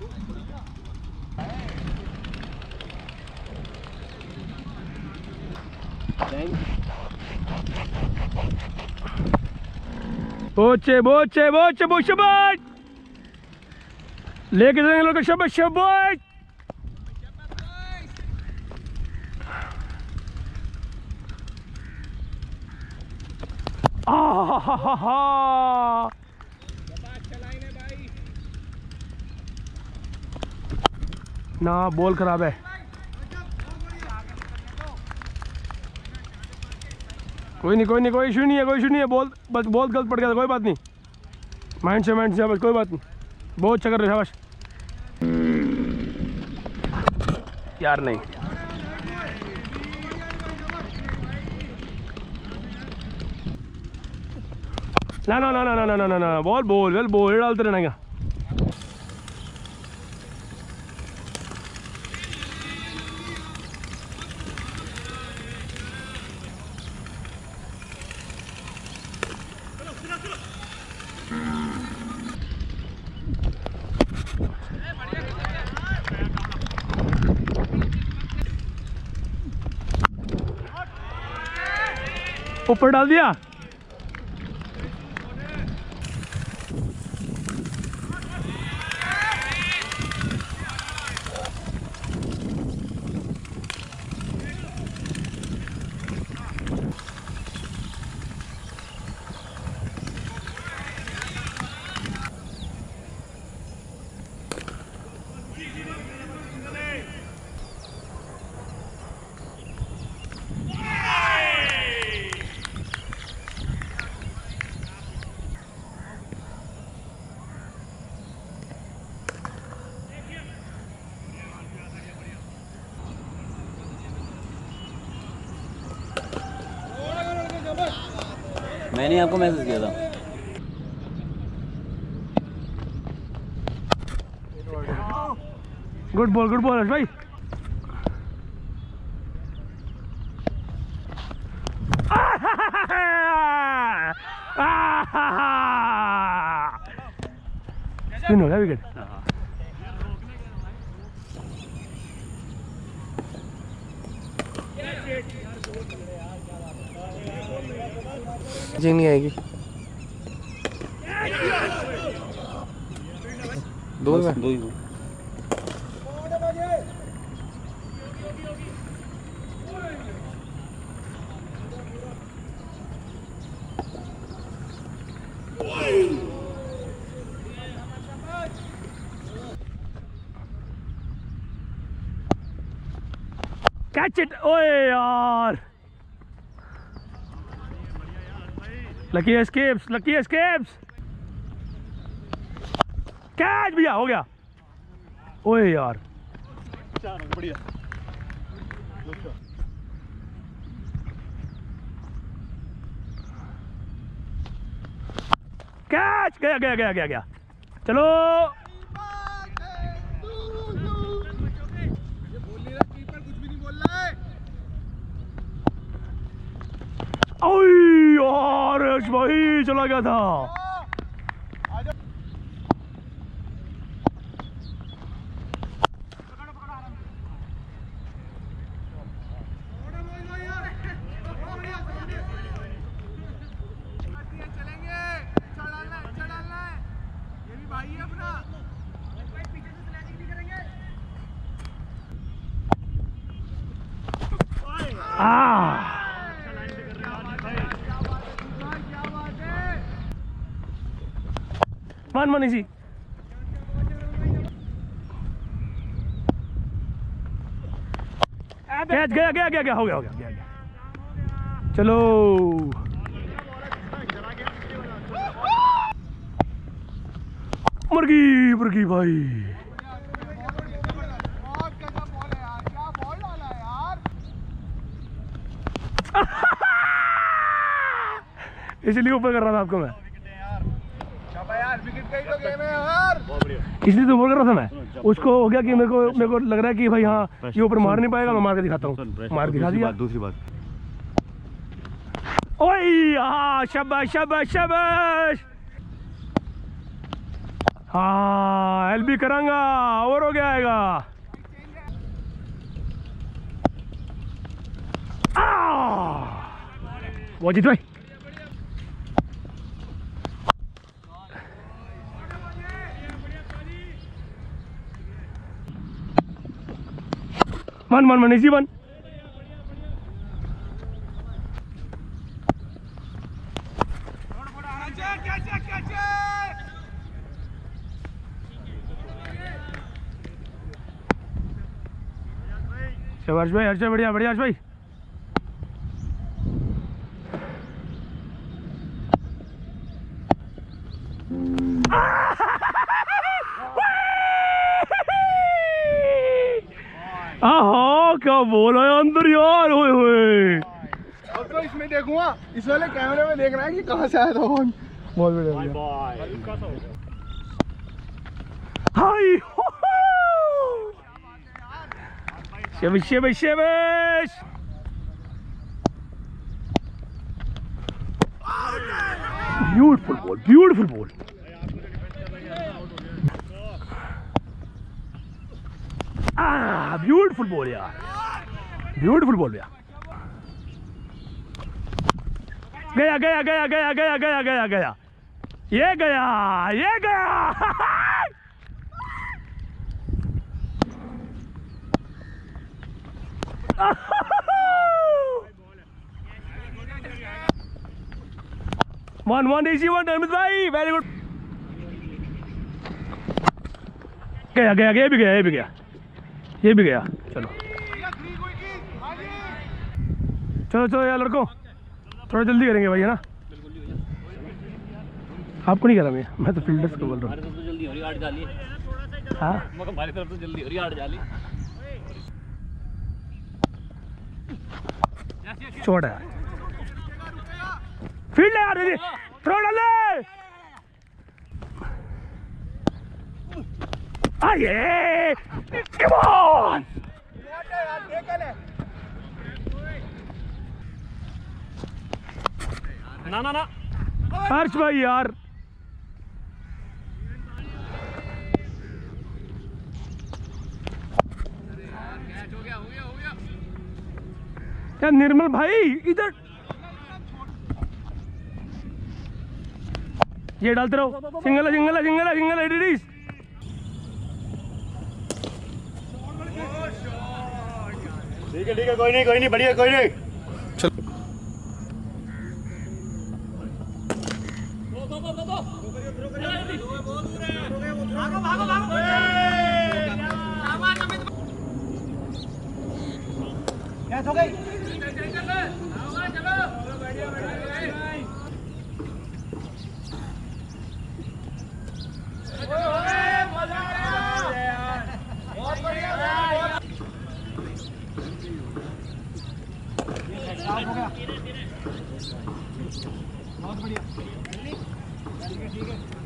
बोचे बोचे बोचे बोचे शाबाश लेके जाएंगे लोग शाबाश शाबाश ना बॉल खराब है कोई नहीं कोई इशू नहीं है बॉल बस बॉल गलत पड़ गया कोई बात नहीं माइंड से बस कोई बात नहीं बहुत अच्छा कर रहे शाबाश यार नहीं ना बॉल डालते रहना क्या ऊपर डाल दिया मैंने आपको मैसेज किया था गुड बॉल भाई स्पिन हो गया विकेट नहीं आएगी दो ही कैच इट ओए यार लकी एस्केप्स कैच भैया हो गया ओए यार बढ़िया कैच गया चलो यार भाई चला गया था वन इसी कैच गया हो गया चलो मुर्गी भाई इसलिए ऊपर कर रहा था आपको मैं इसलिए तो बोल रहा था मैं उसको हो गया कि मेरे को लग रहा है कि भाई हाँ ये ऊपर मार नहीं पाएगा मैं मार के दिखाता हूँ मार दिखा दिया दूसरी बात ओए हाँ शाबाश हाँ एलबी करांगा और हो गया आएगा। वो जीत भाई मन इसी वन। हर्ष भाई बढ़िया बढ़िया हर्ष भाई। आहा क्या बोला है अंदर यार। ओए होए अब तो इसमें देखूंगा, इस वाले कैमरे में देख रहा है कि कहाँ से आया था फोन। बहुत बढ़िया। हाय शेबिश ब्यूटीफुल बॉल ब्यूटीफुल बॉल यार, ब्यूटीफुल बॉल यार। गया ये गया वन इजी वन अमित भाई वेरी गुड। गया ये भी गया। चलो यार लड़कों थोड़ा जल्दी करेंगे भाई है ना। आपको नहीं कह रहा मैं तो फील्डर्स को बोल रहा हूँ। तो जल्दी हो रही 8 जाली। हाँ हमारी तरफ तो जल्दी हो रही 8 जाली। छोड़ है फील्ड है यार थ्रो डाले। आये कम ऑन ना हर्ष भाई यार। यार निर्मल भाई इधर ये डालते रहो। सिंगल एडिडीज। ठीक है कोई नहीं बढ़िया कोई नहीं। हो गई बहुत बढ़िया ठीक है।